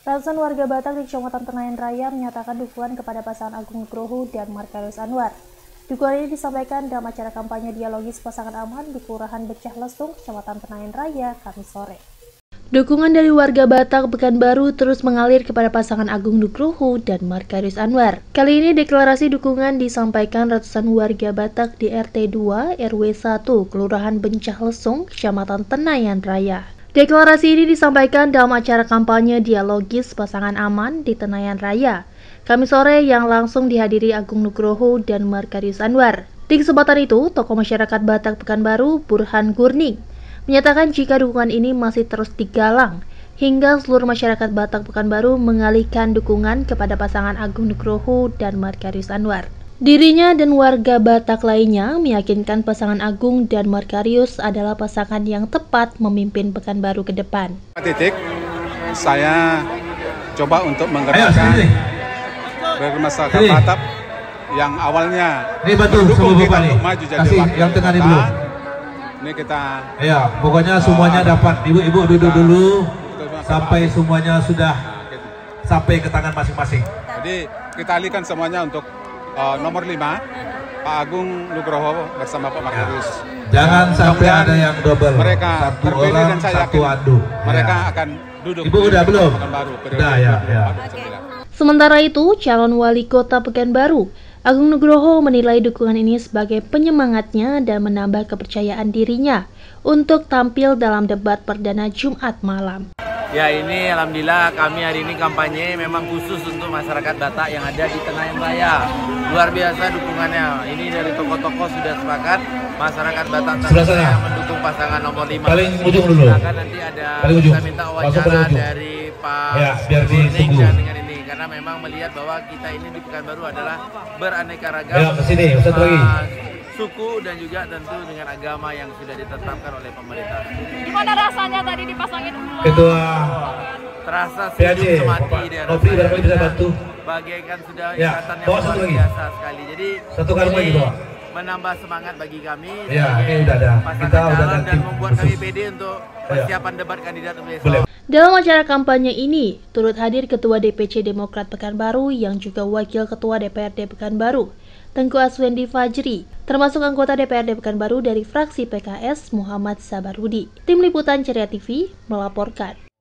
Ratusan warga Batak di Kecamatan Tenayan Raya menyatakan dukungan kepada pasangan Agung Nugroho dan Markarius Anwar. Dukungan ini disampaikan dalam acara kampanye dialogis pasangan aman di Kelurahan Becah Lesung, Kecamatan Tenayan Raya, Kamis sore. Dukungan dari warga Batak Pekanbaru terus mengalir kepada pasangan Agung Nugroho dan Markarius Anwar. Kali ini deklarasi dukungan disampaikan ratusan warga Batak di RT 2 RW 1 Kelurahan Becah Lesung, Kecamatan Tenayan Raya. Deklarasi ini disampaikan dalam acara kampanye dialogis pasangan aman di Tenayan Raya, Kamis sore yang langsung dihadiri Agung Nugroho dan Markarius Anwar. Di kesempatan itu, tokoh masyarakat Batak Pekanbaru, Burhan Gurning, menyatakan jika dukungan ini masih terus digalang, hingga seluruh masyarakat Batak Pekanbaru mengalihkan dukungan kepada pasangan Agung Nugroho dan Markarius Anwar. Dirinya dan warga Batak lainnya meyakinkan pasangan Agung dan Markarius adalah pasangan yang tepat memimpin Pekanbaru ke depan. Titik, saya coba untuk menggerakkan masyarakat Batak yang awalnya mendukung kita untuk maju jadi wakil kota. Ini kita, ya, pokoknya semuanya dapat. Ibu-ibu duduk dulu sampai semuanya sudah sampai ke tangan masing-masing. Jadi kita alihkan semuanya untuk nomor 5, Pak Agung Nugroho bersama Pak Markarius. Jangan sampai ada yang double. Mereka satu terpilih orang, dan saya satu yakin adu. mereka akan duduk. Ibu udah belum? Udah ya. Sementara itu, calon wali kota Pekanbaru, Agung Nugroho menilai dukungan ini sebagai penyemangatnya dan menambah kepercayaan dirinya untuk tampil dalam debat perdana Jumat malam. Ya, ini alhamdulillah kami hari ini kampanye memang khusus untuk masyarakat Batak yang ada di Tenayan Raya. Luar biasa dukungannya. Ini dari tokoh-tokoh sudah sepakat masyarakat Batak Tenayan Raya mendukung pasangan nomor 5. Paling ujung dulu. Akan nanti ada kita minta wawancara dari Pak Gurning dengan ini karena memang melihat bahwa kita ini di Pekanbaru adalah beraneka ragam. Ya, kesini, Ustaz lagi. Suku dan juga tentu dengan agama yang sudah ditetapkan oleh pemerintah. Gimana rasanya tadi dipasangin ulang? Itu terasa sejuk semati dia. Nopi barangkali bisa bantu. Bagaikan sudah Ya, ikatan yang luar biasa sekali. Jadi satu kali lagi bawa. Menambah semangat bagi kami. Ya, ini udah ada. Kita udah ada dan membuat kami pede untuk persiapan debat kandidat besok. Dalam acara kampanye ini, turut hadir Ketua DPC Demokrat Pekanbaru yang juga Wakil Ketua DPRD Pekanbaru, Tengku Aswendi Fajri, termasuk anggota DPRD Pekanbaru dari fraksi PKS Muhammad Sabarudi. Tim Liputan Ceria TV melaporkan.